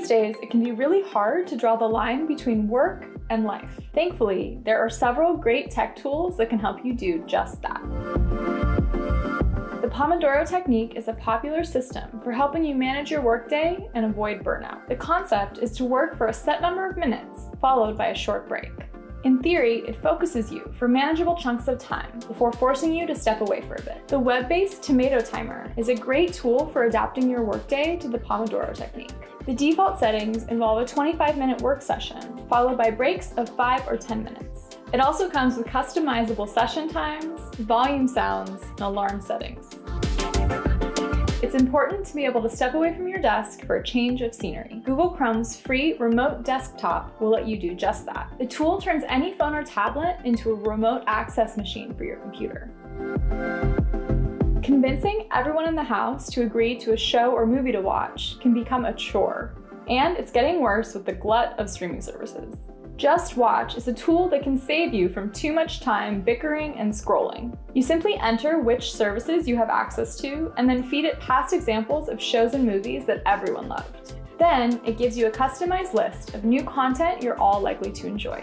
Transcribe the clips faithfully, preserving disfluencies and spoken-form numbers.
These days, it can be really hard to draw the line between work and life. Thankfully, there are several great tech tools that can help you do just that. The Pomodoro technique is a popular system for helping you manage your workday and avoid burnout. The concept is to work for a set number of minutes, followed by a short break. In theory, it focuses you for manageable chunks of time before forcing you to step away for a bit. The web-based Tomato Timer is a great tool for adapting your workday to the Pomodoro technique. The default settings involve a twenty-five minute work session, followed by breaks of five or ten minutes. It also comes with customizable session times, volume sounds, and alarm settings. It's important to be able to step away from your desk for a change of scenery. Google Chrome's free Remote Desktop will let you do just that. The tool turns any phone or tablet into a remote access machine for your computer. Convincing everyone in the house to agree to a show or movie to watch can become a chore. And it's getting worse with the glut of streaming services. Just Watch is a tool that can save you from too much time bickering and scrolling. You simply enter which services you have access to and then feed it past examples of shows and movies that everyone loved. Then it gives you a customized list of new content you're all likely to enjoy.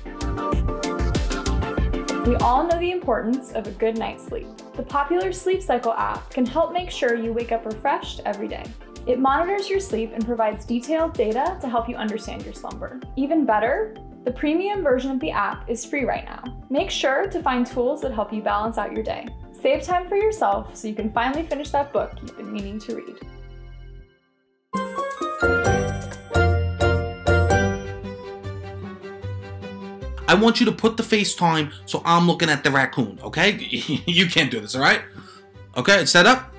We all know the importance of a good night's sleep. The popular Sleep Cycle app can help make sure you wake up refreshed every day. It monitors your sleep and provides detailed data to help you understand your slumber. Even better, the premium version of the app is free right now. Make sure to find tools that help you balance out your day. Save time for yourself so you can finally finish that book you've been meaning to read. I want you to put the FaceTime so I'm looking at the raccoon, okay? You can't do this, all right? Okay, it's set up?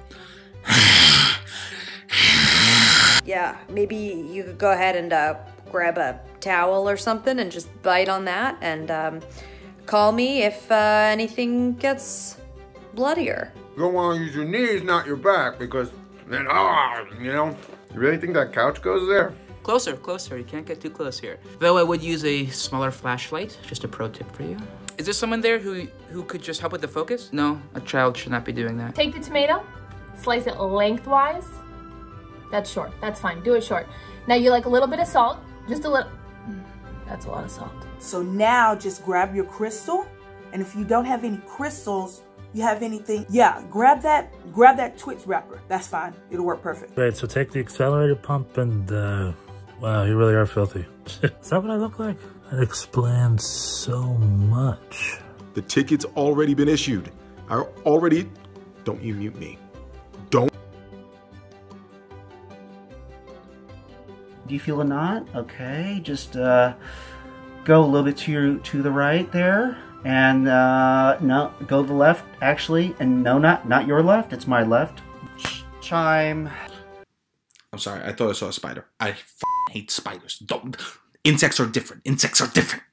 Yeah, maybe you could go ahead and uh, grab a towel or something and just bite on that and um, call me if uh, anything gets bloodier. You don't want to use your knees, not your back, because then, ah, you know, you really think that couch goes there? Closer, closer. You can't get too close here. Though I would use a smaller flashlight, just a pro tip for you. Is there someone there who, who could just help with the focus? No, a child should not be doing that. Take the tomato, slice it lengthwise. That's short, that's fine, do it short. Now you like a little bit of salt, just a little, that's a lot of salt. So now just grab your crystal, and if you don't have any crystals, you have anything, yeah, grab that, grab that Twix wrapper, that's fine, it'll work perfect. Right, so take the accelerator pump and, uh, wow, you really are filthy. Is that what I look like? That explains so much. The ticket's already been issued. I already, don't you mute me. Don't. Do you feel a knot? Okay, just uh, go a little bit to your to the right there, and uh, no, go to the left actually, and no, not not your left. It's my left. Ch chime. I'm sorry, I thought I saw a spider. I f***ing hate spiders. Don't. Insects are different. Insects are different.